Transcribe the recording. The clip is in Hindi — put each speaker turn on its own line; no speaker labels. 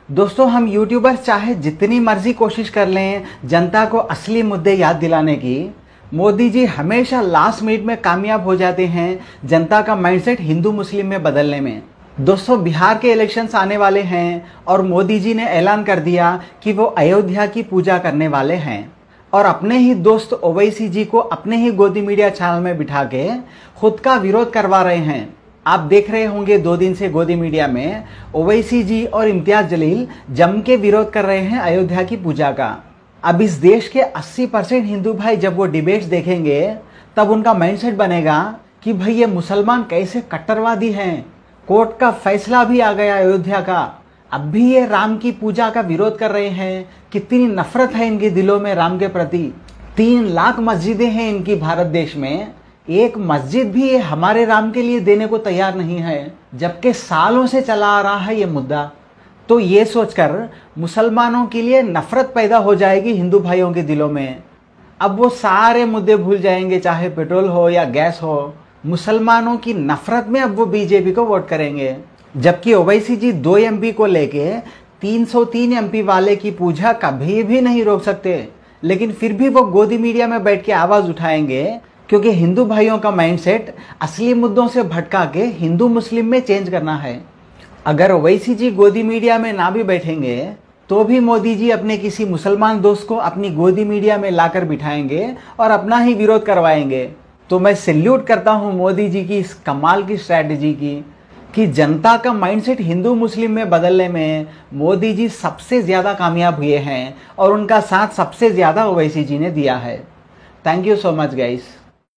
दोस्तों, हम यूट्यूबर्स चाहे जितनी मर्जी कोशिश कर लें जनता को असली मुद्दे याद दिलाने की, मोदी जी हमेशा लास्ट मिनट में कामयाब हो जाते हैं जनता का माइंडसेट हिंदू मुस्लिम में बदलने में। दोस्तों, बिहार के इलेक्शंस आने वाले हैं और मोदी जी ने ऐलान कर दिया कि वो अयोध्या की पूजा करने वाले हैं और अपने ही दोस्त ओवैसी जी को अपने ही गोदी मीडिया चैनल में बिठा के खुद का विरोध करवा रहे हैं। आप देख रहे होंगे 2 दिन से गोदी मीडिया में ओवैसी जी और इम्तियाज जलील जम के विरोध कर रहे हैं अयोध्या की पूजा का। अब इस देश के 80% हिंदू भाई जब वो डिबेट्स देखेंगे तब उनका माइंडसेट बनेगा कि भाई ये मुसलमान कैसे कट्टरवादी हैं। कोर्ट का फैसला भी आ गया अयोध्या का, अब भी ये राम की पूजा का विरोध कर रहे हैं। कितनी नफरत है इनके दिलों में राम के प्रति। 3 लाख मस्जिदें हैं इनकी भारत देश में, एक मस्जिद भी ये हमारे राम के लिए देने को तैयार नहीं है, जबकि सालों से चला आ रहा है ये मुद्दा। तो ये सोचकर मुसलमानों के लिए नफरत पैदा हो जाएगी हिंदू भाइयों के दिलों में। अब वो सारे मुद्दे भूल जाएंगे, चाहे पेट्रोल हो या गैस हो। मुसलमानों की नफरत में अब वो बीजेपी को वोट करेंगे। जबकि ओवैसी जी 2 एमपी को लेके 303 एमपी वाले की पूजा कभी भी नहीं रोक सकते, लेकिन फिर भी वो गोदी मीडिया में बैठ के आवाज उठाएंगे क्योंकि हिंदू भाइयों का माइंडसेट असली मुद्दों से भटका के हिंदू मुस्लिम में चेंज करना है। अगर ओवैसी जी गोदी मीडिया में ना भी बैठेंगे तो भी मोदी जी अपने किसी मुसलमान दोस्त को अपनी गोदी मीडिया में लाकर बिठाएंगे और अपना ही विरोध करवाएंगे। तो मैं सैल्यूट करता हूं मोदी जी की इस कमाल की स्ट्रैटेजी की कि जनता का माइंडसेट हिंदू मुस्लिम में बदलने में मोदी जी सबसे ज्यादा कामयाब हुए हैं और उनका साथ सबसे ज्यादा ओवैसी जी ने दिया है। Thank you so much guys.